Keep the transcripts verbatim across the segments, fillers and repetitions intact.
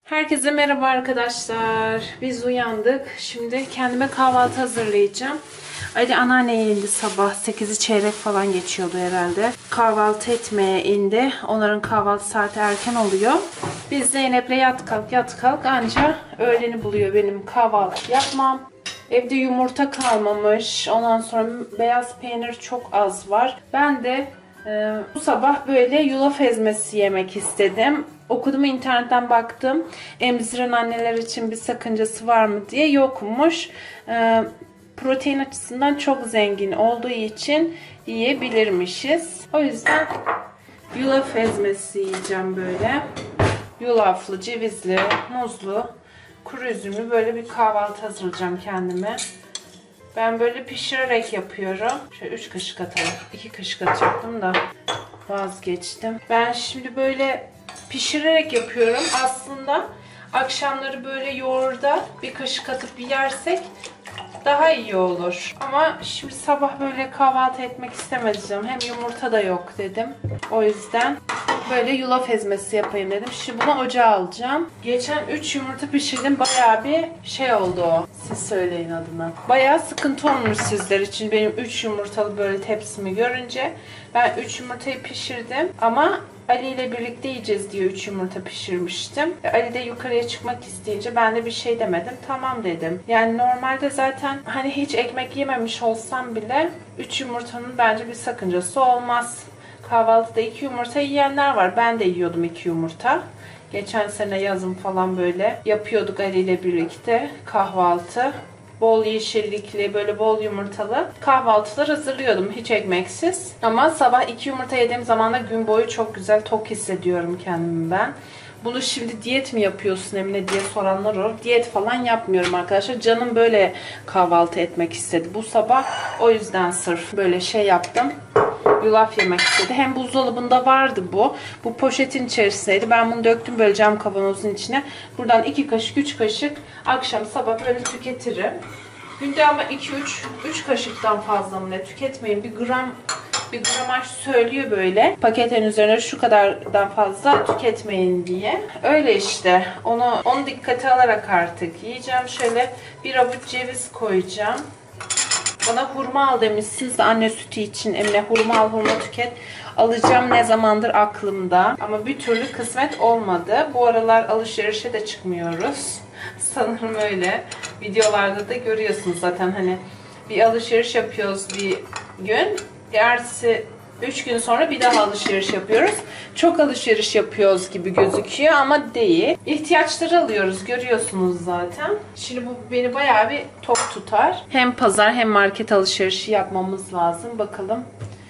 Herkese merhaba arkadaşlar. Biz uyandık. Şimdi kendime kahvaltı hazırlayacağım. Ali anneanneye indi sabah. sekizi çeyrek falan geçiyordu herhalde. Kahvaltı etmeye indi. Onların kahvaltı saati erken oluyor. Biz Zeynep'le yat kalk yat kalk anca öğleni buluyor benim kahvaltı yapmam. Evde yumurta kalmamış. Ondan sonra beyaz peynir çok az var. Ben de e, bu sabah böyle yulaf ezmesi yemek istedim. Okudum, internetten baktım. Emziren anneler için bir sakıncası var mı diye, yokmuş. Ee, protein açısından çok zengin olduğu için yiyebilirmişiz. O yüzden yulaf ezmesi yiyeceğim böyle. Yulaflı, cevizli, muzlu, kuru üzümlü böyle bir kahvaltı hazırlayacağım kendime. Ben böyle pişirerek yapıyorum. Şöyle üç kaşık atalım. iki kaşık atacaktım da vazgeçtim. Ben şimdi böyle pişirerek yapıyorum. Aslında akşamları böyle yoğurda bir kaşık atıp yersek daha iyi olur. Ama şimdi sabah böyle kahvaltı etmek istemedim. Hem yumurta da yok dedim. O yüzden böyle yulaf ezmesi yapayım dedim. Şimdi bunu ocağa alacağım. Geçen üç yumurta pişirdim. Bayağı bir şey oldu o. Siz söyleyin adına. Bayağı sıkıntı olmuş sizler için. Benim üç yumurtalı böyle tepsimi görünce. Ben üç yumurtayı pişirdim. Ama Ali ile birlikte yiyeceğiz diye üç yumurta pişirmiştim. Ali de yukarıya çıkmak isteyince ben de bir şey demedim. Tamam dedim. Yani normalde zaten hani hiç ekmek yememiş olsam bile üç yumurtanın bence bir sakıncası olmaz. Kahvaltıda iki yumurta yiyenler var. Ben de yiyordum iki yumurta. Geçen sene yazın falan böyle yapıyorduk Ali ile birlikte kahvaltı. Bol yeşillikli, böyle bol yumurtalı kahvaltılar hazırlıyordum hiç ekmeksiz. Ama sabah iki yumurta yediğim zaman da gün boyu çok güzel tok hissediyorum kendimi ben. Bunu şimdi diyet mi yapıyorsun Emine diye soranlar olur. Diyet falan yapmıyorum arkadaşlar. Canım böyle kahvaltı etmek istedi bu sabah. O yüzden sırf böyle şey yaptım. Yulaf yemek istedi. Hem buzdolabında vardı bu. Bu poşetin içerisindeydi. Ben bunu döktüm böyle cam kavanozun içine. Buradan iki kaşık, üç kaşık akşam sabah böyle tüketirim. Günde ama iki üç, üç kaşıktan fazla mı ne tüketmeyin. Bir gram bir gramaj söylüyor böyle. Paketin üzerine şu kadardan fazla tüketmeyin diye. Öyle işte. Onu onu dikkate alarak artık yiyeceğim. Şöyle bir avuç ceviz koyacağım. Bana hurma al demişsiniz de anne sütü için. Emine hurma al, hurma tüket. Alacağım ne zamandır aklımda. Ama bir türlü kısmet olmadı. Bu aralar alışverişe de çıkmıyoruz. Sanırım öyle. Videolarda da görüyorsunuz zaten, hani bir alışveriş yapıyoruz bir gün. Ertesi üç gün sonra bir daha alışveriş yapıyoruz. Çok alışveriş yapıyoruz gibi gözüküyor ama değil. İhtiyaçları alıyoruz, görüyorsunuz zaten. Şimdi bu beni bayağı bir tok tutar. Hem pazar hem market alışverişi yapmamız lazım. Bakalım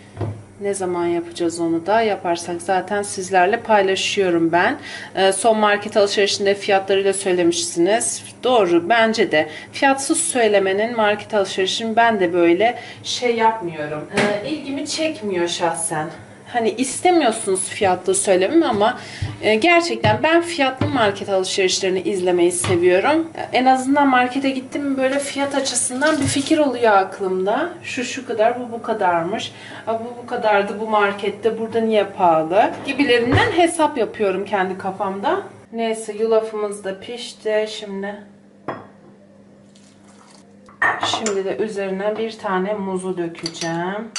ne zaman yapacağız onu da. Yaparsak zaten sizlerle paylaşıyorum ben. Ee, son market alışverişinde fiyatlarıyla söylemişsiniz. Doğru, bence de. Fiyatsız söylemenin market alışverişini ben de böyle şey yapmıyorum. Ee, ilgimi çekmiyor şahsen. Hani istemiyorsunuz fiyatlı söylememi ama e, gerçekten ben fiyatlı market alışverişlerini izlemeyi seviyorum. En azından markete gittim mi böyle fiyat açısından bir fikir oluyor aklımda. Şu şu kadar, bu bu kadarmış. A, bu bu kadardı bu markette, burada niye pahalı gibilerinden hesap yapıyorum kendi kafamda. Neyse, yulafımız da pişti şimdi. Şimdi de üzerine bir tane muzu dökeceğim.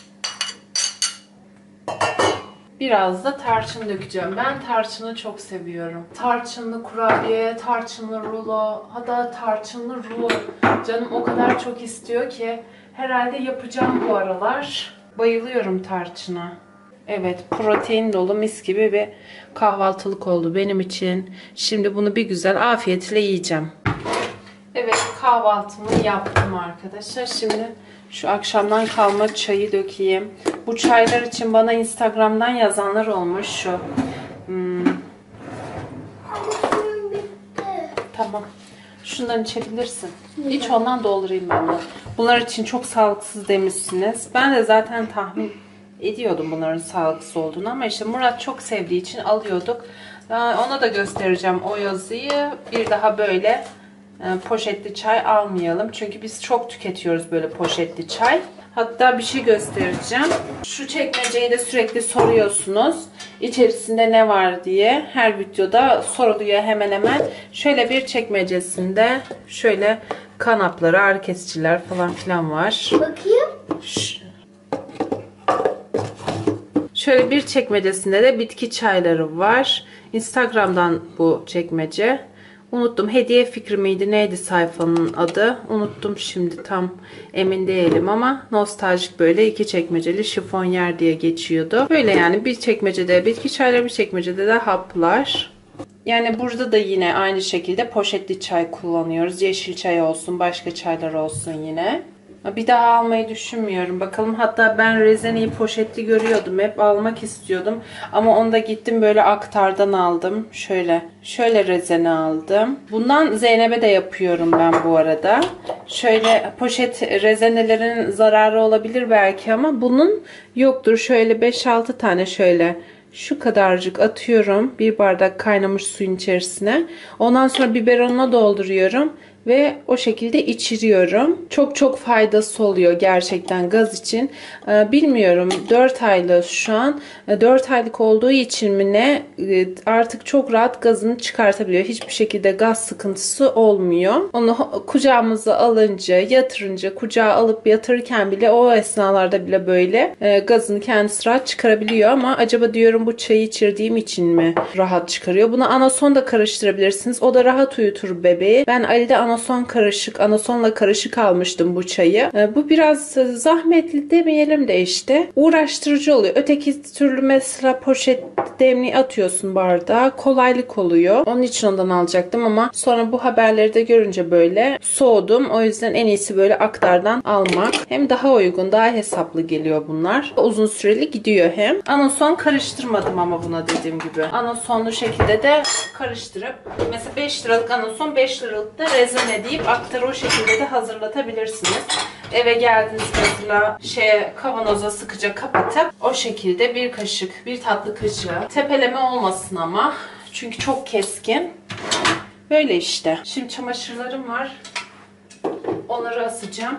Biraz da tarçın dökeceğim. Ben tarçını çok seviyorum. Tarçınlı kurabiye, tarçınlı rulo, hatta tarçınlı rulo. Canım o kadar çok istiyor ki herhalde yapacağım bu aralar. Bayılıyorum tarçına. Evet, protein dolu mis gibi bir kahvaltılık oldu benim için. Şimdi bunu bir güzel afiyetle yiyeceğim. Evet, kahvaltımı yaptım arkadaşlar. Şimdi şu akşamdan kalma çayı dökeyim. Bu çaylar için bana Instagram'dan yazanlar olmuş şu. Hmm. Tamam. Şundan içebilirsin. İç, ondan doldurayım ben de. Bunlar için çok sağlıksız demişsiniz. Ben de zaten tahmin ediyordum bunların sağlıksız olduğunu ama işte Murat çok sevdiği için alıyorduk. Ona da göstereceğim o yazıyı. Bir daha böyle poşetli çay almayalım. Çünkü biz çok tüketiyoruz böyle poşetli çay. Hatta bir şey göstereceğim. Şu çekmeceyi de sürekli soruyorsunuz. İçerisinde ne var diye. Her videoda soruluyor hemen hemen. Şöyle bir çekmecesinde şöyle kanapları, ağrı kesiciler falan filan var. Bakayım. Ş Şöyle bir çekmecesinde de bitki çayları var. Instagram'dan bu çekmece. Unuttum. Hediye fikri miydi? Neydi sayfanın adı? Unuttum şimdi. Tam emin değilim ama nostaljik böyle iki çekmeceli şifonyer diye geçiyordu. Böyle yani bir çekmecede bitki çayları, bir çekmecede de haplar. Yani burada da yine aynı şekilde poşetli çay kullanıyoruz. Yeşil çay olsun, başka çaylar olsun yine. Bir daha almayı düşünmüyorum. Bakalım, hatta ben rezeneyi poşetli görüyordum. Hep almak istiyordum. Ama onu da gittim böyle aktardan aldım. Şöyle. Şöyle rezene aldım. Bundan Zeynep'e de yapıyorum ben bu arada. Şöyle poşet rezenelerin zararı olabilir belki ama bunun yoktur. Şöyle beş altı tane şöyle. Şu kadarcık atıyorum. Bir bardak kaynamış suyun içerisine. Ondan sonra biberonuna dolduruyorum. Ve o şekilde içiriyorum. Çok çok faydası oluyor gerçekten gaz için. Ee, bilmiyorum, dört aylık şu an. dört aylık olduğu için mi ne, artık çok rahat gazını çıkartabiliyor. Hiçbir şekilde gaz sıkıntısı olmuyor. Onu kucağımıza alınca, yatırınca, kucağa alıp yatırırken bile, o esnalarda bile böyle e, gazını kendisi rahat çıkarabiliyor. Ama acaba diyorum, bu çayı içirdiğim için mi rahat çıkarıyor? Bunu anason da karıştırabilirsiniz. O da rahat uyutur bebeği. Ben Ali'de anason karışık, anasonla karışık almıştım bu çayı. E, bu biraz zahmetli demeyelim de işte uğraştırıcı oluyor. Öteki türlü mesela poşet demliği atıyorsun bardağa. Kolaylık oluyor. Onun için ondan alacaktım ama sonra bu haberleri de görünce böyle soğudum. O yüzden en iyisi böyle aktardan almak. Hem daha uygun, daha hesaplı geliyor bunlar. Uzun süreli gidiyor hem. Anason karıştırmadım ama buna dediğim gibi. Anasonlu şekilde de karıştırıp mesela beş liralık anason, beş liralık da rezene deyip aktarı o şekilde de hazırlatabilirsiniz. Eve geldiniz mesela şey kavanoza sıkıca kapatıp o şekilde bir kaşık, bir tatlı kaşığı, tepeleme olmasın ama çünkü çok keskin. Böyle işte. Şimdi çamaşırlarım var. Onları asacağım.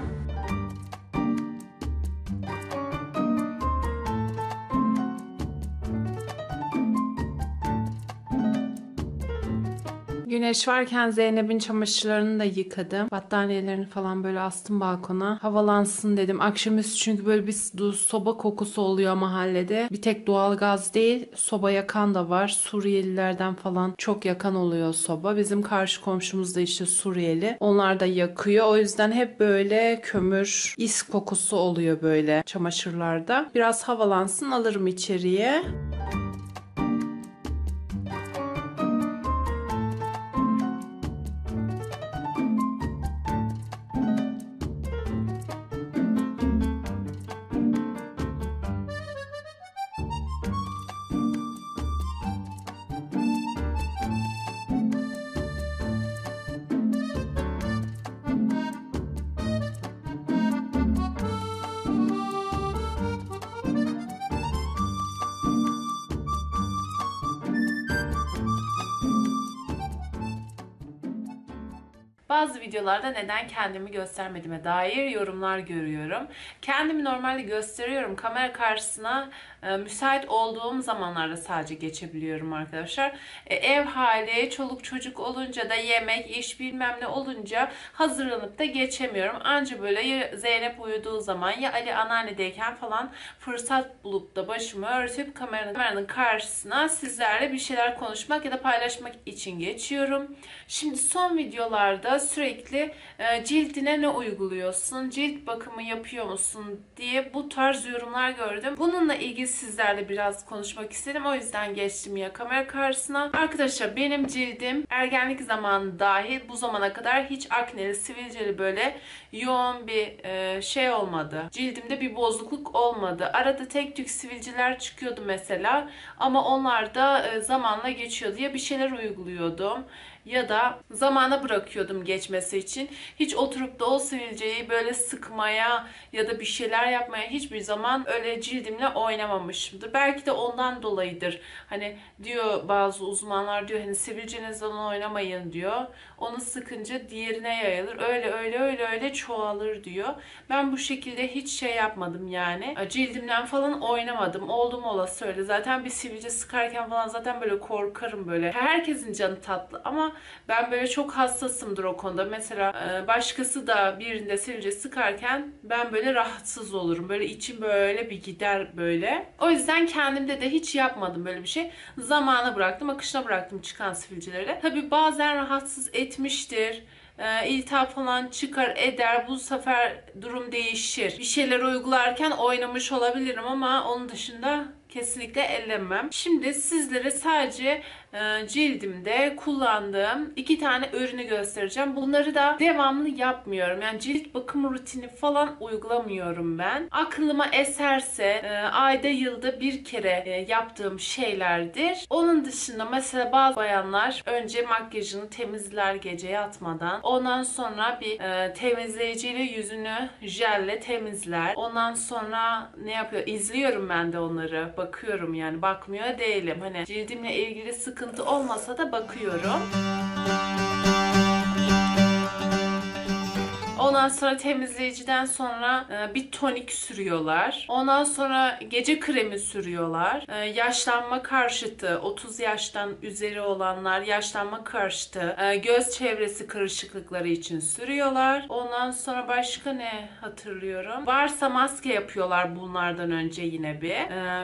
Güneş varken Zeynep'in çamaşırlarını da yıkadım. Battaniyelerini falan böyle astım balkona. Havalansın dedim. Akşamüstü çünkü böyle bir soba kokusu oluyor mahallede. Bir tek doğalgaz değil, soba yakan da var. Suriyelilerden falan çok yakan oluyor soba. Bizim karşı komşumuz da işte Suriyeli. Onlar da yakıyor. O yüzden hep böyle kömür, is kokusu oluyor böyle çamaşırlarda. Biraz havalansın, alırım içeriye. Bazı videolarda neden kendimi göstermediğime dair yorumlar görüyorum. Kendimi normalde gösteriyorum. Kamera karşısına e, müsait olduğum zamanlarda sadece geçebiliyorum arkadaşlar. E, ev hali, çoluk çocuk olunca da yemek, iş bilmem ne olunca hazırlanıp da geçemiyorum. Anca böyle ya Zeynep uyuduğu zaman ya Ali anneannedeyken falan fırsat bulup da başımı örtüp kameranın, kameranın karşısına sizlerle bir şeyler konuşmak ya da paylaşmak için geçiyorum. Şimdi son videolarda sürekli e, cildine ne uyguluyorsun, cilt bakımı yapıyor musun diye bu tarz yorumlar gördüm. Bununla ilgili sizlerle biraz konuşmak istedim. O yüzden geçtim ya kamera karşısına. Arkadaşlar benim cildim ergenlik zamanı dahil bu zamana kadar hiç akneli, sivilceli böyle yoğun bir e, şey olmadı. Cildimde bir bozukluk olmadı. Arada tek tük sivilceler çıkıyordu mesela ama onlar da e, zamanla geçiyordu. Ya bir şeyler uyguluyordum ya da zamana bırakıyordum geçmesi için. Hiç oturup da o sivilceyi böyle sıkmaya ya da bir şeyler yapmaya hiçbir zaman öyle cildimle oynamamışımdır. Belki de ondan dolayıdır. Hani diyor bazı uzmanlar, diyor hani sivilcenizden oynamayın diyor. Onu sıkınca diğerine yayılır. Öyle öyle öyle öyle çoğalır diyor. Ben bu şekilde hiç şey yapmadım yani. Cildimden falan oynamadım. Oldum olası öyle. Zaten bir sivilce sıkarken falan zaten böyle korkarım böyle. Herkesin canı tatlı ama ben böyle çok hassasımdır o konuda. Mesela başkası da birinde sivilce sıkarken ben böyle rahatsız olurum. Böyle içim böyle bir gider böyle. O yüzden kendimde de hiç yapmadım böyle bir şey. Zamana bıraktım, akışına bıraktım çıkan sivilceleri. Tabii bazen rahatsız etmiştir. E, iltihap falan çıkar eder. Bu sefer durum değişir. Bir şeyler uygularken oynamış olabilirim ama onun dışında kesinlikle ellemem. Şimdi sizlere sadece e, cildimde kullandığım iki tane ürünü göstereceğim. Bunları da devamlı yapmıyorum. Yani cilt bakım rutini falan uygulamıyorum ben. Aklıma eserse e, ayda yılda bir kere e, yaptığım şeylerdir. Onun dışında mesela bazı bayanlar önce makyajını temizler gece yatmadan. Ondan sonra bir e, temizleyiciyle yüzünü jelle temizler. Ondan sonra ne yapıyor? İzliyorum ben de onları. Bakıyorum yani. Bakmıyor değilim. Hani cildimle ilgili sıkıntı olmasa da bakıyorum. Ondan sonra temizleyiciden sonra bir tonik sürüyorlar. Ondan sonra gece kremi sürüyorlar. Yaşlanma karşıtı, otuz yaştan üzeri olanlar yaşlanma karşıtı, göz çevresi kırışıklıkları için sürüyorlar. Ondan sonra başka ne hatırlıyorum? Varsa maske yapıyorlar bunlardan önce yine bir.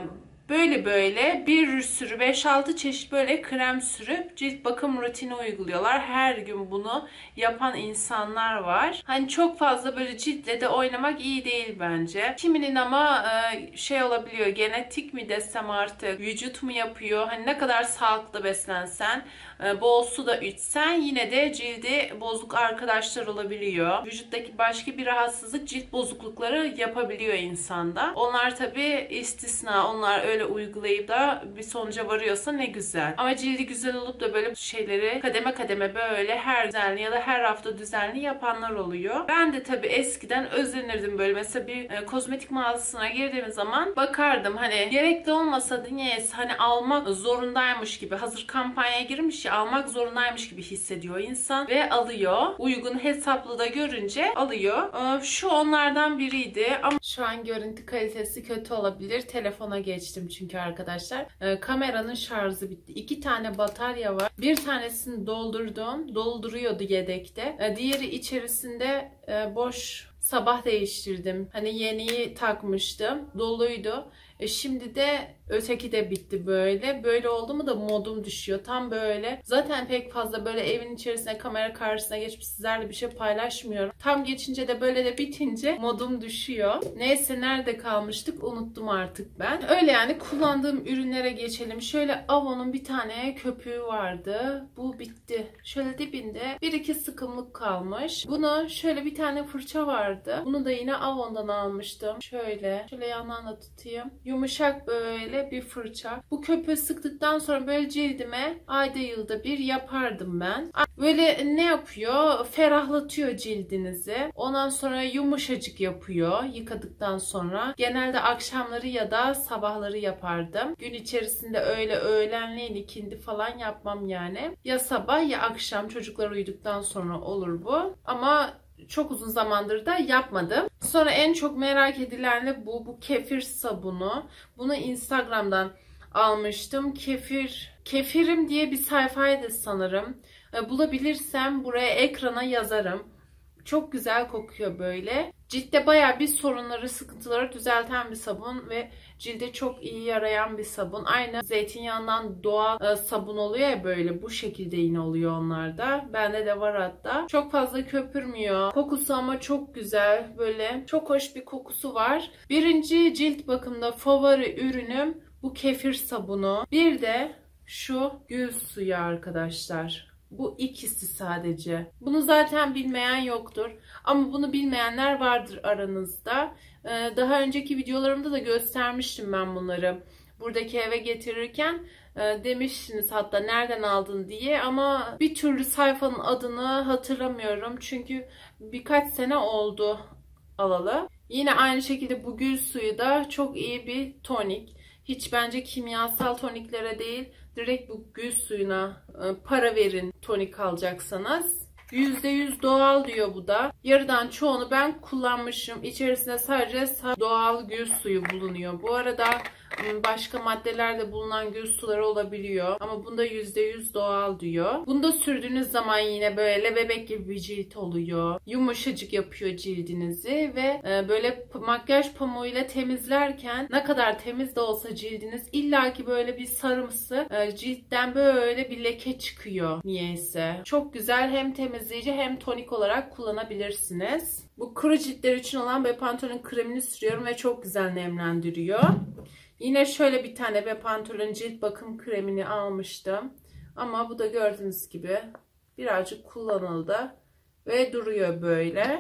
Böyle böyle bir sürü beş altı çeşit böyle krem sürüp cilt bakım rutini uyguluyorlar. Her gün bunu yapan insanlar var. Hani çok fazla böyle ciltle de oynamak iyi değil bence. Kiminin ama şey olabiliyor, genetik mi desem artık, vücut mu yapıyor? Hani ne kadar sağlıklı beslensen, bol su da içsen yine de cildi bozuk arkadaşlar olabiliyor. Vücuttaki başka bir rahatsızlık cilt bozuklukları yapabiliyor insanda. Onlar tabi istisna. Onlar öyle uygulayıp da bir sonuca varıyorsa ne güzel. Ama cildi güzel olup da böyle şeyleri kademe kademe böyle her düzenli ya da her hafta düzenli yapanlar oluyor. Ben de tabii eskiden özenirdim böyle. Mesela bir e, kozmetik mağazasına girdiğim zaman bakardım. Hani gerekli olmasa da niyeyse hani almak zorundaymış gibi, hazır kampanyaya girmiş ya, almak zorundaymış gibi hissediyor insan ve alıyor. Uygun hesaplı da görünce alıyor. E, şu onlardan biriydi ama şu an görüntü kalitesi kötü olabilir. Telefona geçtim çünkü arkadaşlar. E, kameranın şarjı bitti. İki tane batarya var. Bir tanesini doldurdum. Dolduruyordu yedekte. E, diğeri içerisinde e, boş. Sabah değiştirdim. Hani yeniyi takmıştım. Doluydu. E şimdi de öteki de bitti böyle. Böyle oldu mu da modum düşüyor. Tam böyle. Zaten pek fazla böyle evin içerisine kamera karşısına geçip sizlerle bir şey paylaşmıyorum. Tam geçince de böyle de bitince modum düşüyor. Neyse nerede kalmıştık unuttum artık ben. Öyle yani kullandığım ürünlere geçelim. Şöyle Avon'un bir tane köpüğü vardı. Bu bitti. Şöyle dibinde bir iki sıkımlık kalmış. Bunu şöyle bir tane fırça vardı. Bunu da yine Avon'dan almıştım. Şöyle. Şöyle yandan da tutayım. Yumuşak böyle bir fırça. Bu köpüğü sıktıktan sonra böyle cildime ayda yılda bir yapardım ben. Böyle ne yapıyor? Ferahlatıyor cildinizi. Ondan sonra yumuşacık yapıyor yıkadıktan sonra. Genelde akşamları ya da sabahları yapardım. Gün içerisinde öyle öğlenleyin ikindi falan yapmam yani. Ya sabah ya akşam çocuklar uyuduktan sonra olur bu. Ama çok uzun zamandır da yapmadım. Sonra en çok merak edilen de bu. Bu kefir sabunu. Bunu Instagram'dan almıştım. Kefir, kefirim diye bir sayfaydı sanırım. Bulabilirsem buraya ekrana yazarım. Çok güzel kokuyor böyle. Ciltte bayağı bir sorunları, sıkıntıları düzelten bir sabun ve cilde çok iyi yarayan bir sabun. Aynı zeytinyağından doğal e, sabun oluyor ya böyle, bu şekilde yine oluyor onlarda. Bende de var hatta. Çok fazla köpürmüyor. Kokusu ama çok güzel. Böyle çok hoş bir kokusu var. Birinci cilt bakımda favori ürünüm bu kefir sabunu. Bir de şu gül suyu arkadaşlar. Bu ikisi sadece. Bunu zaten bilmeyen yoktur. Ama bunu bilmeyenler vardır aranızda. Daha önceki videolarımda da göstermiştim ben bunları. Buradaki eve getirirken e, demiştiniz hatta nereden aldın diye, ama bir türlü sayfanın adını hatırlamıyorum. Çünkü birkaç sene oldu alalı. Yine aynı şekilde bu gül suyu da çok iyi bir tonik. Hiç bence kimyasal toniklere değil, direkt bu gül suyuna e, para verin tonik alacaksanız. yüzde yüz doğal diyor bu da. Yarıdan çoğunu ben kullanmışım. İçerisinde sadece doğal gül suyu bulunuyor. Bu arada başka maddelerde bulunan gül suları olabiliyor. Ama bunda yüzde yüz doğal diyor. Bunda sürdüğünüz zaman yine böyle bebek gibi bir cilt oluyor. Yumuşacık yapıyor cildinizi ve böyle makyaj pamuğuyla temizlerken ne kadar temiz de olsa cildiniz illaki böyle bir sarımsı ciltten böyle bir leke çıkıyor niyeyse. Çok güzel, hem temizleyici hem tonik olarak kullanabilirsiniz. Bu kuru ciltler için olan Bepantolon kremini sürüyorum ve çok güzel nemlendiriyor. Yine şöyle bir tane Bepantolon cilt bakım kremini almıştım. Ama bu da gördüğünüz gibi birazcık kullanıldı ve duruyor böyle.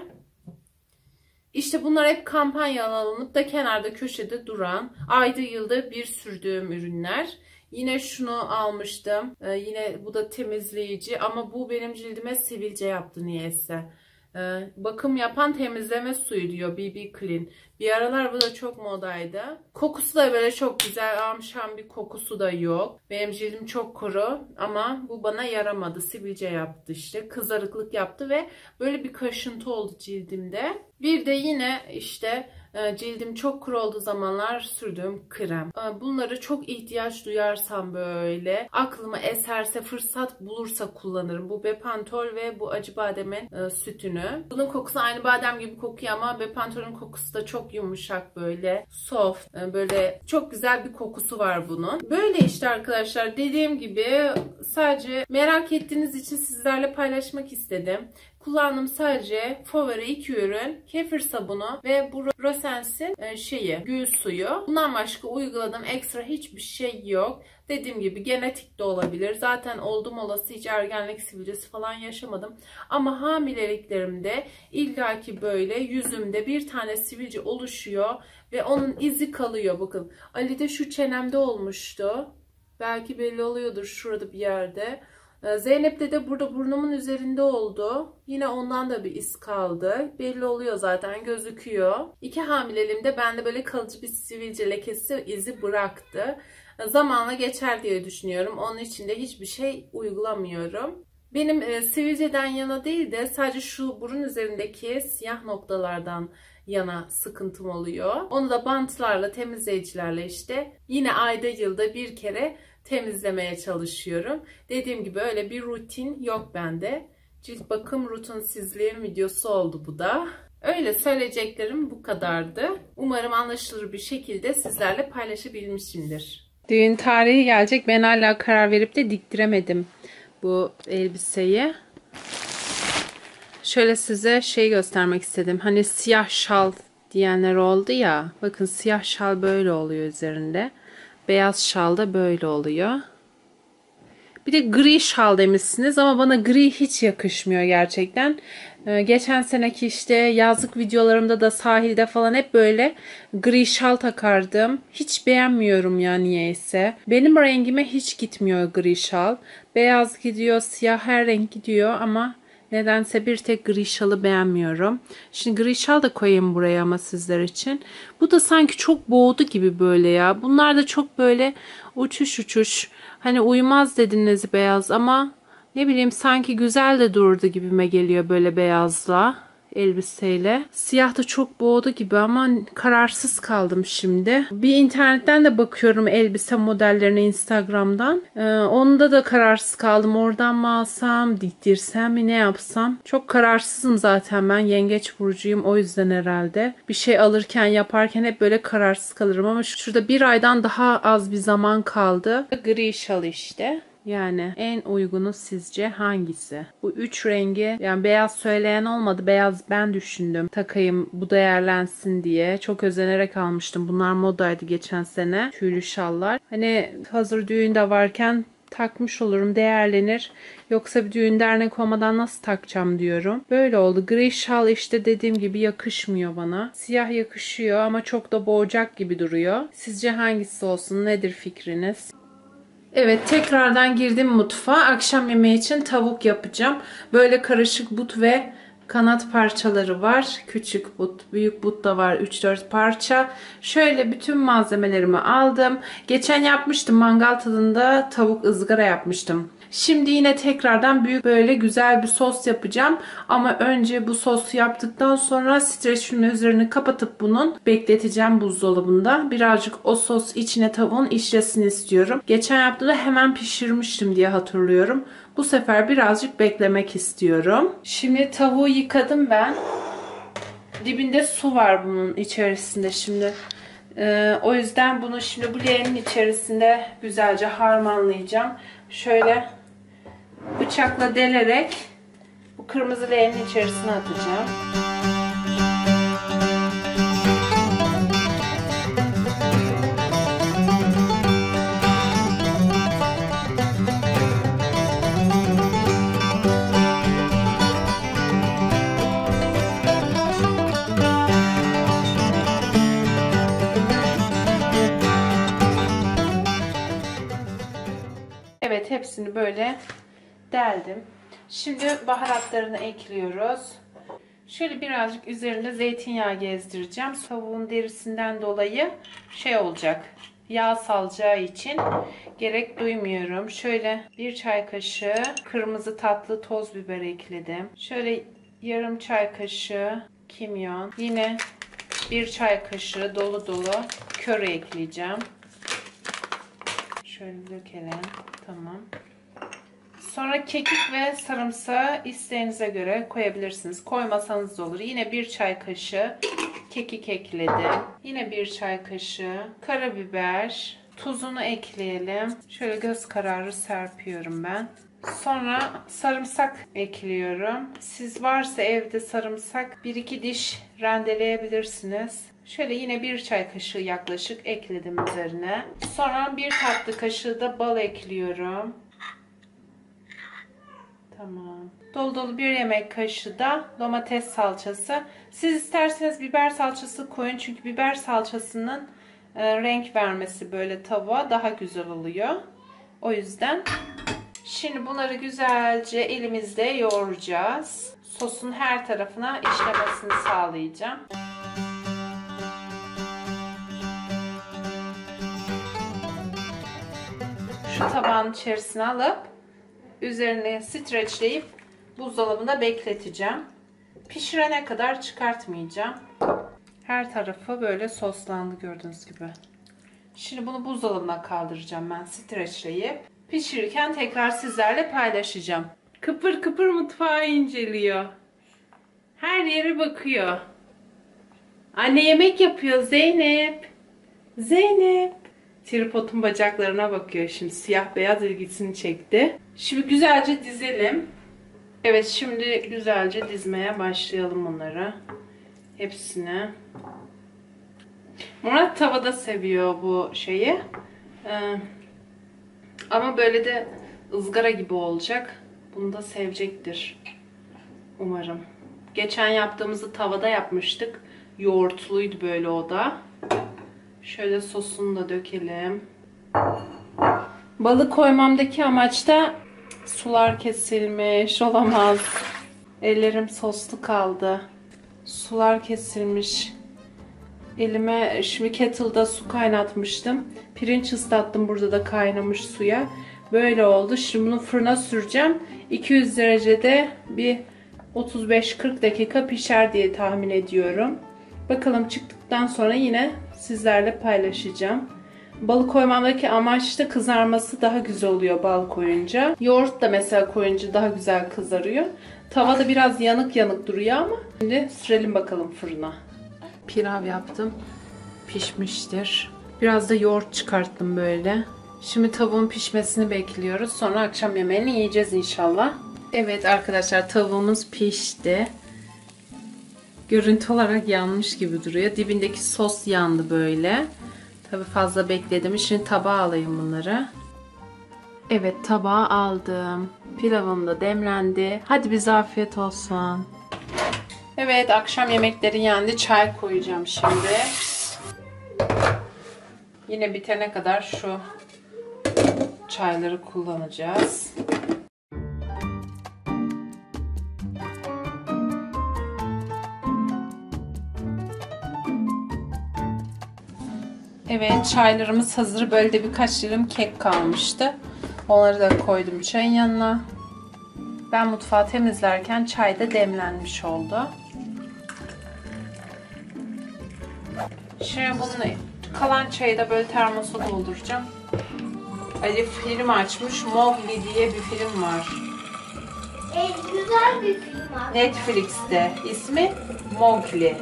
İşte bunlar hep kampanyadan alınıp da kenarda köşede duran, ayda yılda bir sürdüğüm ürünler. Yine şunu almıştım. Ee, yine bu da temizleyici ama bu benim cildime sivilce yaptı niyeyse. Ee, bakım yapan temizleme suyu diyor, B B Clean. Bir aralar bu da çok modaydı. Kokusu da böyle çok güzel, amşan bir kokusu da yok. Benim cildim çok kuru ama bu bana yaramadı. Sivilce yaptı işte, kızarıklık yaptı ve böyle bir kaşıntı oldu cildimde. Bir de yine işte cildim çok kuru olduğu zamanlar sürdüğüm krem. Bunları çok ihtiyaç duyarsam, böyle aklıma eserse, fırsat bulursa kullanırım. Bu Bepantol ve bu Acıbadem'in sütünü. Bunun kokusu aynı badem gibi kokuyor ama Bepantol'ün kokusu da çok yumuşak, böyle soft, böyle çok güzel bir kokusu var bunun. Böyle işte arkadaşlar, dediğim gibi sadece merak ettiğiniz için sizlerle paylaşmak istedim. Kullandığım sadece favori iki ürün kefir sabunu ve bu Rosens'in şeyi gül suyu. Bundan başka uyguladığım ekstra hiçbir şey yok. Dediğim gibi genetik de olabilir. Zaten oldum olası hiç ergenlik sivilcesi falan yaşamadım. Ama hamileliklerimde illaki böyle yüzümde bir tane sivilce oluşuyor ve onun izi kalıyor. Bakın Ali'de şu çenemde olmuştu. Belki belli oluyordur şurada bir yerde. Zeynep'te de burada burnumun üzerinde oldu. Yine ondan da bir iz kaldı. Belli oluyor zaten, gözüküyor. İki hamileliğimde bende böyle kalıcı bir sivilce lekesi izi bıraktı. Zamanla geçer diye düşünüyorum. Onun için de hiçbir şey uygulamıyorum. Benim e, sivilceden yana değil de sadece şu burun üzerindeki siyah noktalardan yana sıkıntım oluyor. Onu da bantlarla, temizleyicilerle işte yine ayda yılda bir kere temizlemeye çalışıyorum. Dediğim gibi öyle bir rutin yok bende. Cilt bakım rutinsizliğim videosu oldu bu da. Öyle söyleyeceklerim bu kadardı. Umarım anlaşılır bir şekilde sizlerle paylaşabilmişimdir. Düğün tarihi gelecek. Ben hala karar verip de diktiremedim bu elbiseyi. Şöyle size şey göstermek istedim. Hani siyah şal diyenler oldu ya. Bakın siyah şal böyle oluyor üzerinde. Beyaz şal da böyle oluyor. Bir de gri şal demişsiniz ama bana gri hiç yakışmıyor gerçekten. Ee, geçen seneki işte yazlık videolarımda da sahilde falan hep böyle gri şal takardım. Hiç beğenmiyorum ya niyeyse. Benim rengime hiç gitmiyor gri şal. Beyaz gidiyor, siyah her renk gidiyor ama nedense bir tek gri şalı beğenmiyorum. Şimdi gri şal da koyayım buraya ama sizler için. Bu da sanki çok boğdu gibi böyle ya. Bunlar da çok böyle uçuş uçuş. Hani uymaz dediniz beyaz ama ne bileyim sanki güzel de durdu gibime geliyor böyle beyazla, elbiseyle. Siyah da çok boğdu gibi ama kararsız kaldım şimdi. Bir internetten de bakıyorum elbise modellerine Instagram'dan. Ee, onda da kararsız kaldım. Oradan mı alsam, diktirsem mi, ne yapsam? Çok kararsızım zaten ben. Yengeç burcuyum o yüzden herhalde. Bir şey alırken, yaparken hep böyle kararsız kalırım ama şurada bir aydan daha az bir zaman kaldı. Gri şal işte. Yani en uygunu sizce hangisi? Bu üç rengi, yani beyaz söyleyen olmadı. Beyaz ben düşündüm. Takayım bu değerlensin diye. Çok özenerek almıştım. Bunlar modaydı geçen sene. Tüylü şallar. Hani hazır düğünde varken takmış olurum, değerlenir. Yoksa bir düğün dernek olmadan nasıl takacağım diyorum. Böyle oldu. Gri şal işte dediğim gibi yakışmıyor bana. Siyah yakışıyor ama çok da boğacak gibi duruyor. Sizce hangisi olsun? Nedir fikriniz? Evet, tekrardan girdim mutfağa. Akşam yemeği için tavuk yapacağım. Böyle karışık but ve kanat parçaları var. Küçük but, büyük but da var. üç dört parça. Şöyle bütün malzemelerimi aldım. Geçen yapmıştım. Mangal tadında tavuk ızgara yapmıştım. Şimdi yine tekrardan büyük böyle güzel bir sos yapacağım. Ama önce bu sosu yaptıktan sonra streçin üzerini kapatıp bunun bekleteceğim buzdolabında. Birazcık o sos içine tavuğun işlesin istiyorum. Geçen yaptığımda hemen pişirmiştim diye hatırlıyorum. Bu sefer birazcık beklemek istiyorum. Şimdi tavuğu yıkadım ben. Dibinde su var bunun içerisinde şimdi. Ee, o yüzden bunu şimdi bu leğenin içerisinde güzelce harmanlayacağım. Şöyle bıçakla delerek bu kırmızı leğenin içerisine atacağım. Evet, hepsini böyle deldim. Şimdi baharatlarını ekliyoruz. Şöyle birazcık üzerinde zeytinyağı gezdireceğim. Tavuğun derisinden dolayı şey olacak. Yağ salacağı için gerek duymuyorum. Şöyle bir çay kaşığı kırmızı tatlı toz biber ekledim. Şöyle yarım çay kaşığı kimyon. Yine bir çay kaşığı dolu dolu köri ekleyeceğim. Şöyle dökelim. Tamam. Sonra kekik ve sarımsağı isteğinize göre koyabilirsiniz. Koymasanız da olur. Yine bir çay kaşığı kekik ekledim. Yine bir çay kaşığı karabiber. Tuzunu ekleyelim. Şöyle göz kararı serpiyorum ben. Sonra sarımsak ekliyorum. Siz varsa evde sarımsak bir iki diş rendeleyebilirsiniz. Şöyle yine bir çay kaşığı yaklaşık ekledim üzerine. Sonra bir tatlı kaşığı da bal ekliyorum. Tamam. Dolu dolu bir yemek kaşığı da domates salçası. Siz isterseniz biber salçası koyun. Çünkü biber salçasının e, renk vermesi böyle tavuğa daha güzel oluyor. O yüzden. Şimdi bunları güzelce elimizde yoğuracağız. Sosun her tarafına işlemesini sağlayacağım. Şu tabağın içerisine alıp üzerine streçleyip buzdolabında bekleteceğim. Pişirene kadar çıkartmayacağım. Her tarafı böyle soslandı gördüğünüz gibi. Şimdi bunu buzdolabına kaldıracağım ben streçleyip. Pişirirken tekrar sizlerle paylaşacağım. Kıpır kıpır mutfağı inceliyor. Her yere bakıyor. Anne yemek yapıyor Zeynep. Zeynep. Tripodun bacaklarına bakıyor şimdi. Siyah beyaz ilgisini çekti. Şimdi güzelce dizelim. Evet, şimdi güzelce dizmeye başlayalım bunları. Hepsini. Murat tavada seviyor bu şeyi. Ee, ama böyle de ızgara gibi olacak. Bunu da sevecektir. Umarım. Geçen yaptığımızı tavada yapmıştık. Yoğurtluydu böyle o da. Şöyle sosunu da dökelim. Balık koymamdaki amaç da sular kesilmiş. Olamaz. Ellerim soslu kaldı. Sular kesilmiş. Elime şimdi kettle'da su kaynatmıştım. Pirinç ıslattım burada da kaynamış suya. Böyle oldu. Şimdi bunu fırına süreceğim. iki yüz derecede bir otuz beş kırk dakika pişer diye tahmin ediyorum. Bakalım çıktıktan sonra yine sizlerle paylaşacağım. Balık koymamdaki amaç da kızarması daha güzel oluyor bal koyunca. Yoğurt da mesela koyunca daha güzel kızarıyor. Tavada biraz yanık yanık duruyor ama. Şimdi sürelim bakalım fırına. Pilav yaptım. Pişmiştir. Biraz da yoğurt çıkarttım böyle. Şimdi tavuğun pişmesini bekliyoruz. Sonra akşam yemeğini yiyeceğiz inşallah. Evet arkadaşlar, tavuğumuz pişti. Görüntü olarak yanmış gibi duruyor. Dibindeki sos yandı böyle. Tabii fazla bekledim. Şimdi tabağa alayım bunları. Evet, tabağa aldım. Pilavım da demlendi. Hadi bize afiyet olsun. Evet, akşam yemekleri yendi. Çay koyacağım şimdi. Yine bitene kadar şu çayları kullanacağız. Evet, çaylarımız hazır. Böyle de birkaç dilim kek kalmıştı. Onları da koydum çayın yanına. Ben mutfağı temizlerken çay da demlenmiş oldu. Şimdi bunu, kalan çayı da böyle termosa dolduracağım. Ali film açmış. Mowgli diye bir film var. E, güzel bir film var. Netflix'te. İsmi Mowgli.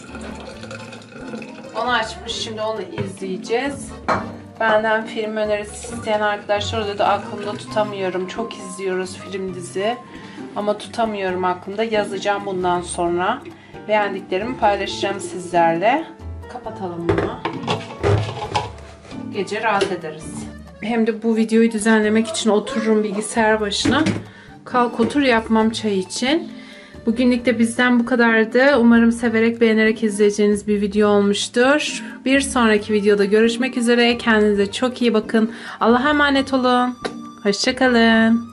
Onu açmış. Şimdi onu izleyeceğiz. Benden film önerisi isteyen arkadaşlar, orada da aklımda tutamıyorum. Çok izliyoruz film dizi. Ama tutamıyorum aklımda. Yazacağım bundan sonra. Beğendiklerimi paylaşacağım sizlerle. Kapatalım bunu. Gece rahat ederiz. Hem de bu videoyu düzenlemek için otururum bilgisayar başına. Kalk otur yapmam çay için. Bugünlük de bizden bu kadardı. Umarım severek, beğenerek izleyeceğiniz bir video olmuştur. Bir sonraki videoda görüşmek üzere. Kendinize çok iyi bakın. Allah'a emanet olun. Hoşça kalın.